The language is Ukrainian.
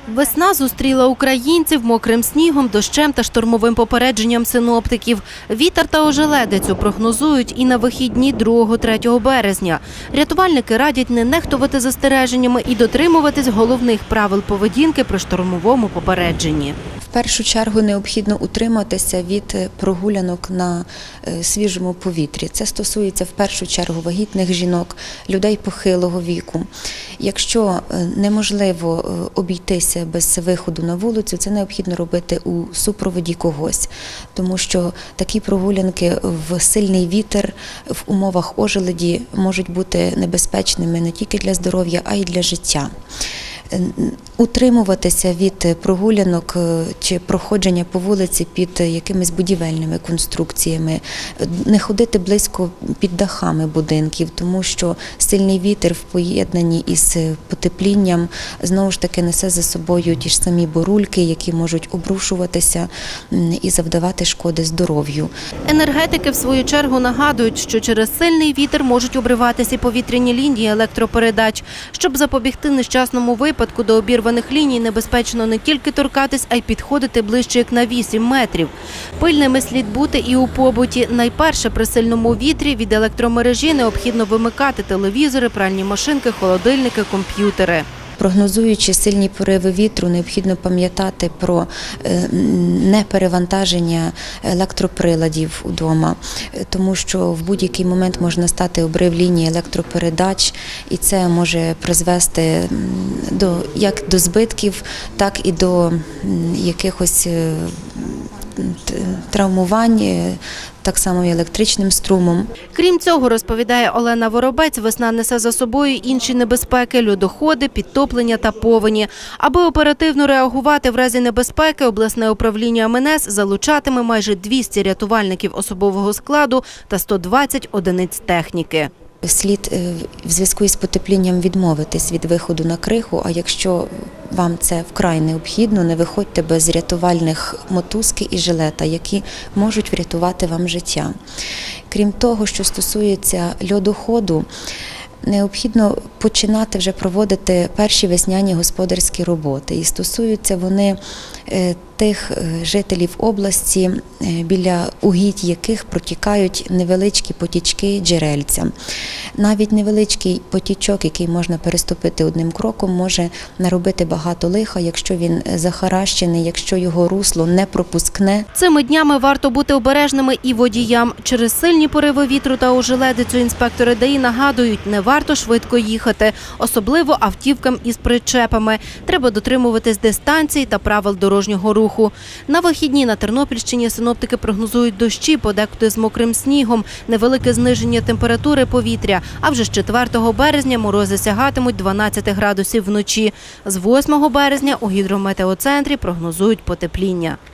Весна зустріла українців мокрим снігом, дощем та штормовим попередженням синоптиків. Вітер та ожеледицю прогнозують і на вихідні 2-3 березня. Рятувальники радять не нехтувати застереженнями і дотримуватись головних правил поведінки при штормовому попередженні. В першу чергу необхідно утриматися від прогулянок на свіжому повітрі. Це стосується в першу чергу вагітних жінок, людей похилого віку. Якщо неможливо обійтися без виходу на вулицю, це необхідно робити у супроводі когось, тому що такі прогулянки в сильний вітер в умовах ожеледі можуть бути небезпечними не тільки для здоров'я, а й для життя. Утримуватися від прогулянок чи проходження по вулиці під якимись будівельними конструкціями, не ходити близько під дахами будинків, тому що сильний вітер в поєднанні із потеплінням знову ж таки несе за собою ті ж самі бурульки, які можуть обрушуватися і завдавати шкоди здоров'ю. Енергетики в свою чергу нагадують, що через сильний вітер можуть обриватися повітряні лінії електропередач. Щоб запобігти нещасному випадку, до обірваних ліній небезпечно не тільки торкатись, а й підходити ближче як на 8 метрів. Пильними слід бути і у побуті. Найперше, при сильному вітрі від електромережі необхідно вимикати телевізори, пральні машинки, холодильники, комп'ютери. Прогнозуючи сильні пориви вітру, необхідно пам'ятати про неперевантаження електроприладів вдома, тому що в будь-який момент може настати обрив лінії електропередач, і це може призвести як до збитків, так і до якихось травмувань, так само і електричним струмом. Крім цього, розповідає Олена Воробець, весна несе за собою інші небезпеки – льодоходи, підтоплення та повені. Аби оперативно реагувати в разі небезпеки, обласне управління МНС залучатиме майже 200 рятувальників особового складу та 120 одиниць техніки. Слід в зв'язку із потеплінням відмовитись від виходу на кригу, а якщо вам це вкрай необхідно, не виходьте без рятувальних мотузки і жилета, які можуть врятувати вам життя. Крім того, що стосується льодоходу, необхідно починати вже проводити перші весняні господарські роботи. І стосуються вони тих жителів області, біля угідь яких протікають невеличкі потічки, джерельця. Навіть невеличкий потічок, який можна переступити одним кроком, може наробити багато лиха, якщо він захаращений, якщо його русло не пропускне. Цими днями варто бути обережними і водіям. Через сильні пориви вітру та ожеледицю інспектори ДАІ нагадують, не варто швидко їхати, особливо автівкам із причепами. Треба дотримуватись дистанцій та правил дорожнього руху. На вихідні на Тернопільщині синоптики прогнозують дощі, подекуди з мокрим снігом, невелике зниження температури повітря, а вже з 4 березня морози сягатимуть 12 градусів вночі. З 8 березня у гідрометеоцентрі прогнозують потепління.